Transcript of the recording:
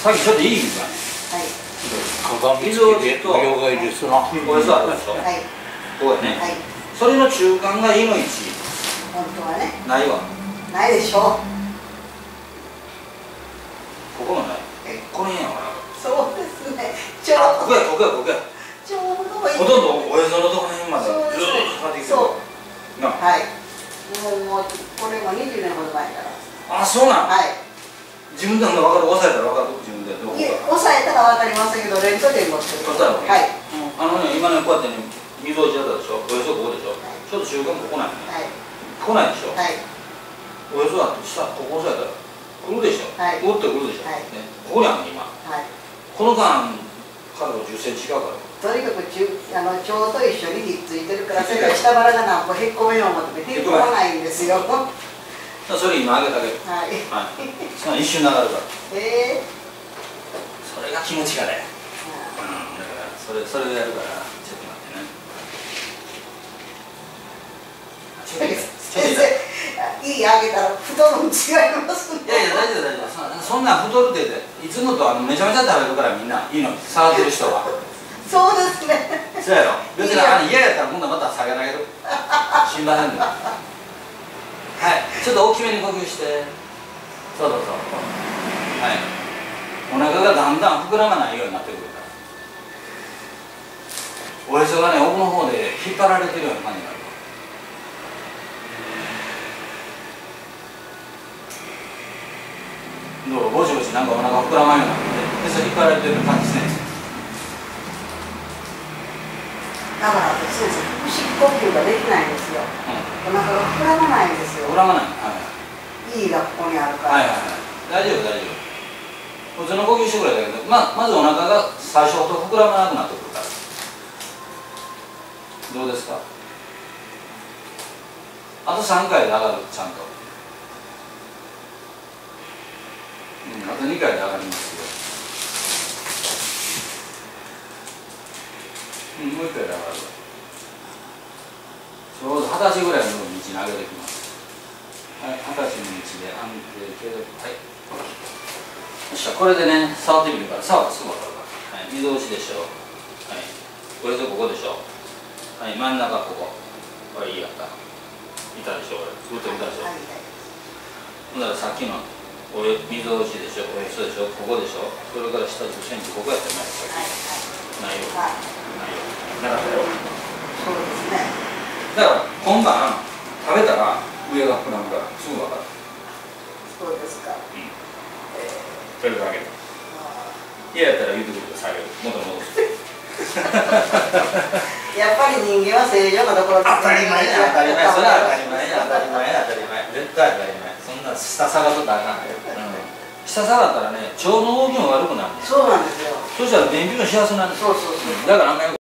さっきちょっといい水がね。 鏡付きで模様がいいですな。 これそうあるでしょ。ここやね。それの中間がいの位置。 本当はね。 ないわ。 ないでしょ。 ここもない。この辺やわ。 そうですね。 あ、ここやここやここや。 ちょうどいい。 ほとんどおへそのところ辺までずっとかかってきてる。 そう。 な。 はい。もうこれも20年ほど前から。 あ、そうなん。 はい。 自分で分かる、押さえたら分かる、自分でどうか。 押さえたら分かりませんけど、レントゲン持ってる。 はい。今ね、こうやってね、溝落ちだったでしょ。おへそここでしょ。ちょっと中間ここない。はい。こないでしょ。はい。おへそだって下、ここ押さえたら。くるでしょ。はい。打ってくるでしょ。はい。ここにあるの、今。はい。この間、角度10センチ違うから。 とにかく腸と一緒にひっついてるから、それから下腹が何個へっこめよう思ってへっこまないんですよ。 それ今上げてあげる。はい。その一瞬流れるから。それが気持ちがね。だからそれをやるからちょっと待ってね。 先生、いい上げたら太るの違いますね。 いやいや大丈夫大丈夫。そんなん太るっていつもとめちゃめちゃ食べるからみんないいの触ってる人は。 そうですね。 そうやろ。別に嫌やったら今度また下げてあげる。心配なんだ。はい、ちょっと大きめに呼吸して。そうそうそう。はい。お腹がだんだん膨らまないようになってくるから。おへそがね、奥の方で引っ張られてるような感じになる。どうぼちぼちなんかお腹膨らまんようになって、へそ引っ張られてるような感じですね。 だから先生、腹式呼吸ができないんですよ。お腹が膨らまないんですよ。 膨らまない。 いいがここにあるから。 はいはいはい。大丈夫大丈夫。普通の呼吸してくれたけど、まずお腹が最初ほど膨らまなくなってくるから。どうですか。あと3回で上がる、ちゃんと。あと2回で上がりますよ。もう1回で上がるわ。ちょうど20歳ぐらいの道に上げてきます。はい、20歳の道で安定継続。はい。よっしゃ、これでね、触ってみるから、触ってすぐ分かるから。はい、溝落ちでしょ。はい。これとここでしょ。はい、真ん中ここ。これいいやった。いたでしょ、これ。ずっといたでしょ。ほんならさっきの溝落ちでしょ、おへそでしょ、ここでしょ。それから下10センチ、ここやったらないよ。ないよ。なかったよ。 そうですね。 だから今晩食べたら上が膨らむからすぐ分かる。 そうですか。 それだけ。嫌やったら言うてくるから下げる。元に戻す。 やっぱり人間は正常なところ。 当たり前や当たり前。それは当たり前や当たり前や当たり前。絶対当たり前。そんな下下がっとったらあかんね。下下がったらね、腸の動きも悪くなる。 そうなんですよ。 そしたら便秘もしやすくなる。 そうそうそう。 だからあんまり